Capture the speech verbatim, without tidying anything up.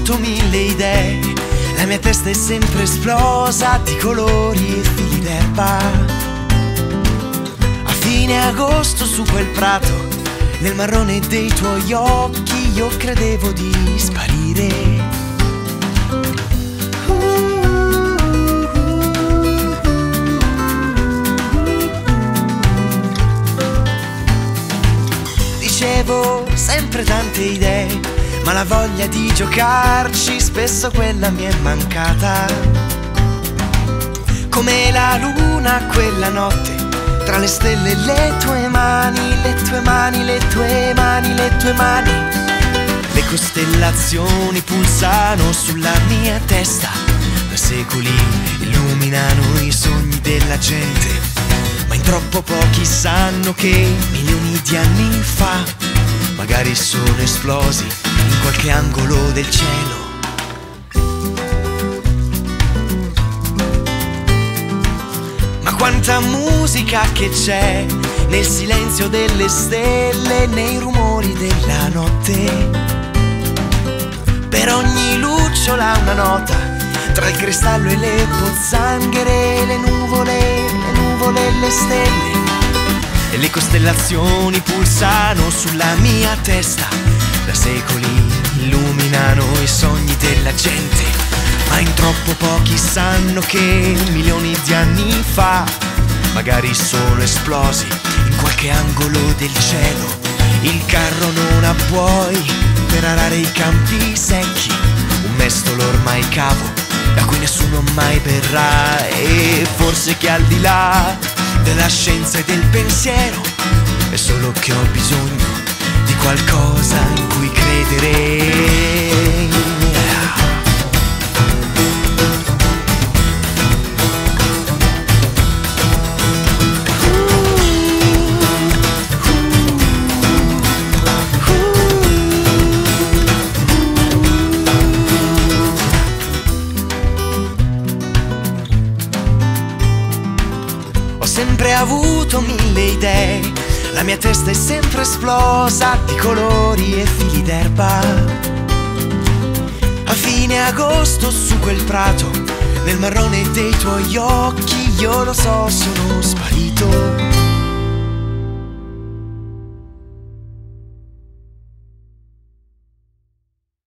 avuto mille idee, la mia testa è sempre esplosa di colori e fili d'erba. A fine agosto su quel prato, nel marrone dei tuoi occhi, io credevo di sparire. Dicevo sempre tante idee, ma la voglia di giocarci spesso quella mi è mancata. Come la luna quella notte, tra le stelle e le tue mani, le tue mani, le tue mani, le tue mani. Le costellazioni pulsano sulla mia testa, da secoli illuminano i sogni della gente. Ma in troppo pochi sanno che milioni di anni fa magari sono esplosi in qualche angolo del cielo. Ma quanta musica che c'è nel silenzio delle stelle, nei rumori della notte. Per ogni lucciola una nota, tra il cristallo e le pozzanghere, le nuvole, le nuvole e le stelle. E le costellazioni pulsano sulla mia testa, da secoli illuminano i sogni della gente. Ma in troppo pochi sanno che milioni di anni fa magari sono esplosi in qualche angolo del cielo. Il carro non ha buoi per arare i campi secchi, un mestolo ormai cavo da cui nessuno mai berrà. E forse che al di là della scienza e del pensiero è solo che ho bisogno di qualcosa in cui credere. Ho sempre avuto mille idee, la mia testa è sempre esplosa di colori e fili d'erba. A fine agosto su quel prato, nel marrone dei tuoi occhi, io lo so, sono sparito.